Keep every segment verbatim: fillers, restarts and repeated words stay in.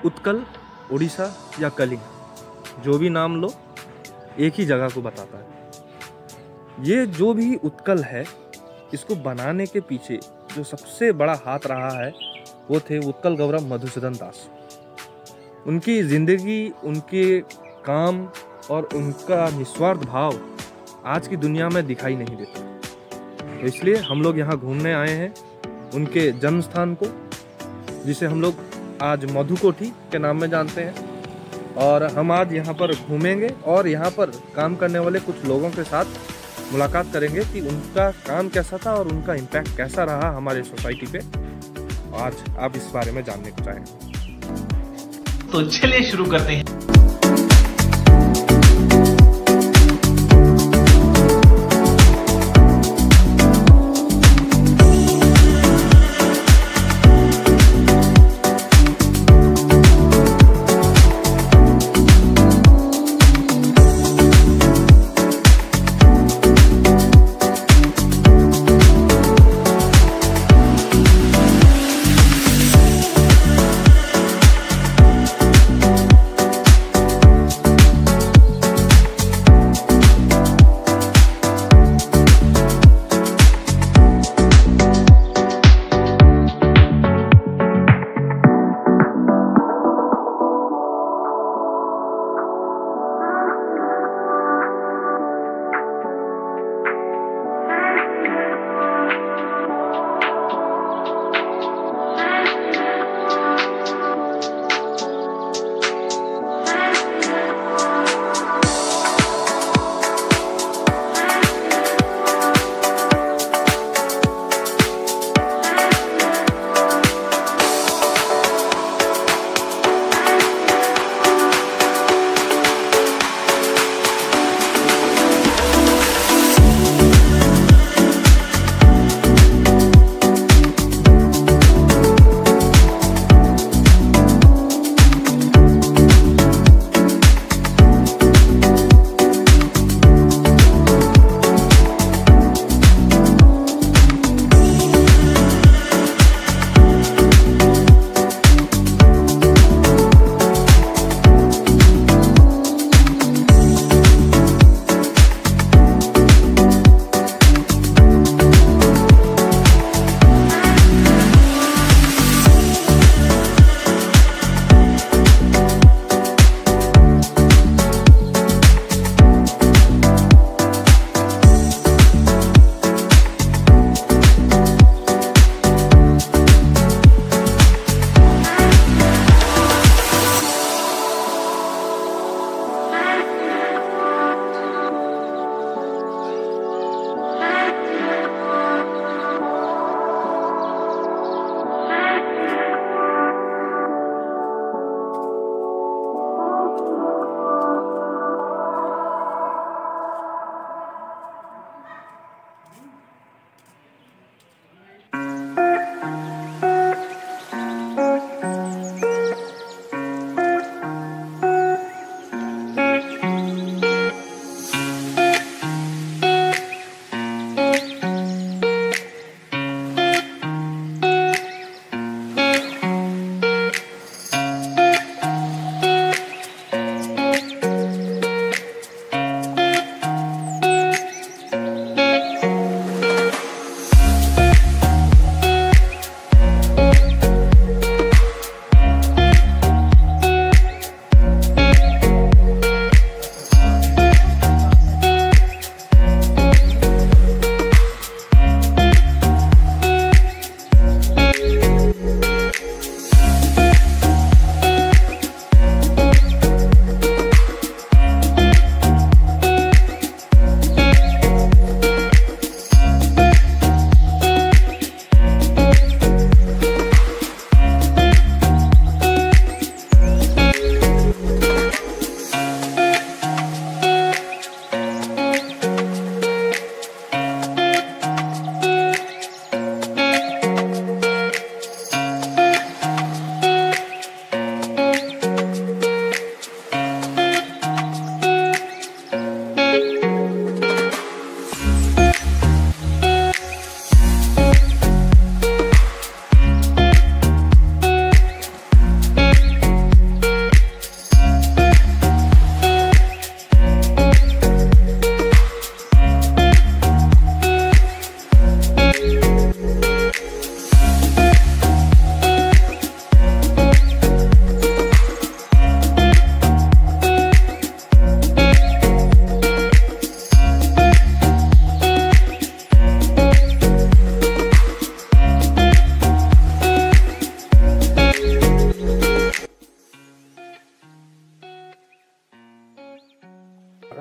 उत्कल, उड़ीसा या कलिंग, जो भी नाम लो एक ही जगह को बताता है। ये जो भी उत्कल है, इसको बनाने के पीछे जो सबसे बड़ा हाथ रहा है वो थे उत्कल गौरव मधुसूदन दास। उनकी ज़िंदगी, उनके काम और उनका निस्वार्थ भाव आज की दुनिया में दिखाई नहीं देता। तो इसलिए हम लोग यहाँ घूमने आए हैं उनके जन्म स्थान को, जिसे हम लोग आज मधु कोठी के नाम में जानते हैं। और हम आज यहाँ पर घूमेंगे और यहाँ पर काम करने वाले कुछ लोगों के साथ मुलाकात करेंगे कि उनका काम कैसा था और उनका इम्पैक्ट कैसा रहा हमारे सोसाइटी पे। आज आप इस बारे में जानने को चाहेंगे, तो चलिए शुरू करते हैं।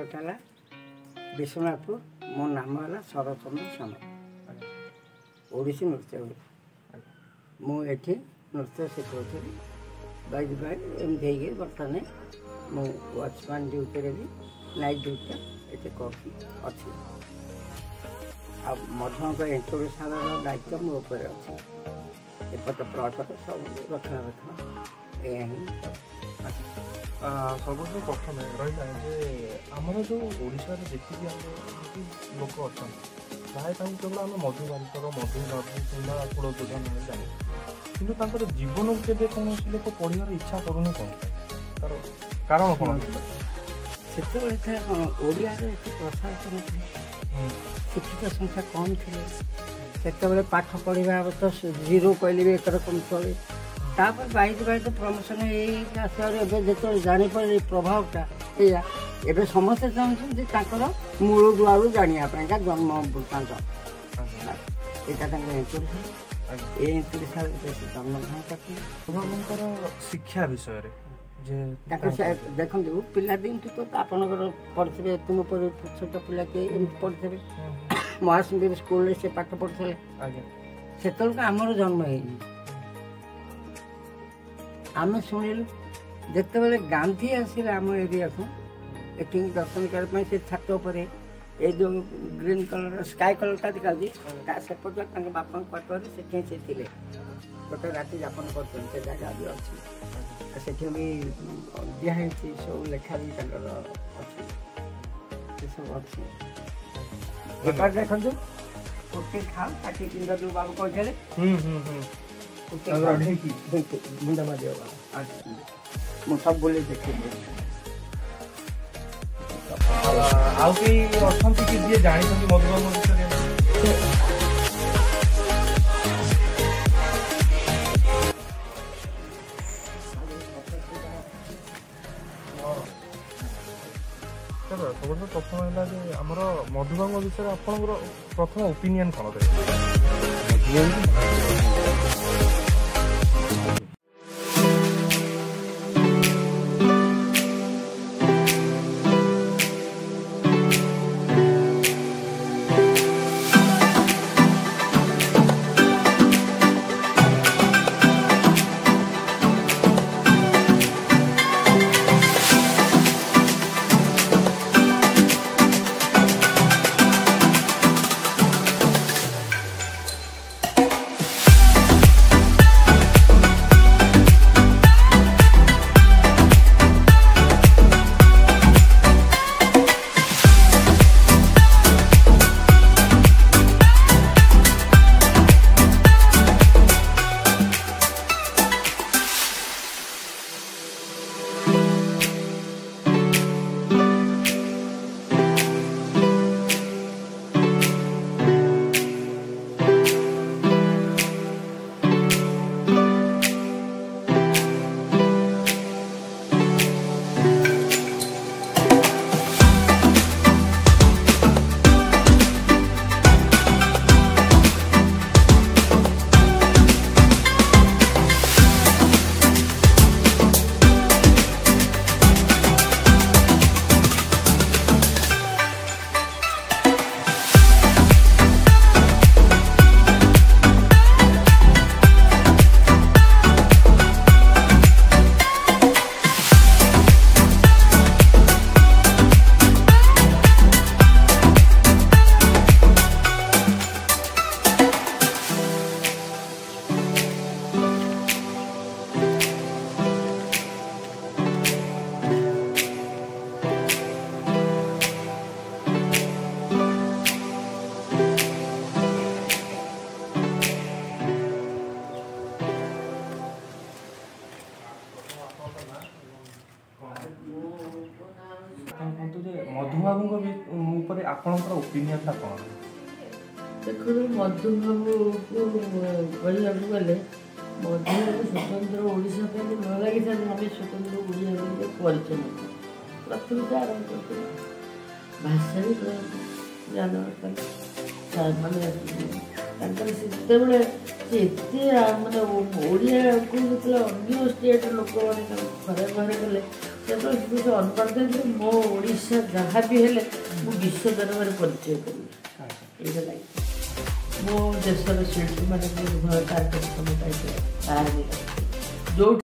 है विश्वनाथपुर। मो नाम है शरचंद्र सामल। ओडिसी नृत्य मुझे नृत्य शिखाऊी बाई बाई एमती बर्तमान मु वाचमैन ड्यूटी भी नाइट ड्यूटी ये अच्छी मधुआ इंट्रोड्यूसन दायित्व मो उपर अच्छे एपट प्रपट सब रक्षणाबेक्षण यह सबसे प्रथम रहा है आमर जो ओडिशा देखिए लोक अच्छा प्राय केवल आम मधु बांकर मधु बाबू कि कुलबुद्धा मैंने जाने कि जीवन के कौन लोक पढ़ार इच्छा करूनी कौन तार कारण कौन से ओडिया प्रसार शिक्षित संख्या कम थे से पाठ पढ़ा तो जीरो कहले भी एक रकम चले तापर बाइज बाइज प्रमोशन जो जापर प्रभावटा या एवं समस्ते चाहते मूल दुआर जानापा जन्म वृत्तांत यहाँ जन्म प्रभुंर शिक्षा विषय देखो पिला दिन तो आपंकर पढ़े तुम छोट पिला किए पढ़े महासुंदर स्कूल से पाठ पढ़ते से आमर जन्म है आम शुणिलु जिते बड़े गांधी आसिले आम एरिया को ये दर्शन करने से छात पर ये जो ग्रीन कलर स्काई कलर का दिखा सेपट बापा क्वार्टर से गोटे राति यापन कर जगह भी अच्छी से भी दिखाई सब लेखा भी सब अच्छी देखो कुर्ती खाओ काटी पिंड जो बाबू कहते मुंडा मार सब बोले देखे आउ कि अच्छा कि जी जानी मधुबाबू सब प्रथम है आमर मधुबाबू विषय आप प्रथम ओपिनियन कौन मधुबाबू आपणकर ओपिनियन टा कौन देखो मधु बाबू को कहला गले मधु स्वतंत्र ओडिशा पे न लगी था हमें स्वतंत्र ओडिया के परिचय प्रथम से आरंभ करते भाषा भी जान माने से माने ओडिया को अन्य स्टेट लोक मैंने घरे घरे गले ଯେତେବେଳେ ସେ ଅନୁପ୍ରାଣିତ ହେଇଥିଲେ ମୋ ଓଡ଼ିଶା ଯାହା ବି ହେଲେ ମୁଁ ବିଶ୍ୱ ଦରବାରରେ ପରିଚୟ କରିବି ଏଇଟା ଲାଗି ମୋ ଦେଶର ଶିଳ୍ପୀମାନେ କାର୍ଯ୍ୟକ୍ରମ ପାଇଥିଲେ ତାହା ବି ଯୋଉ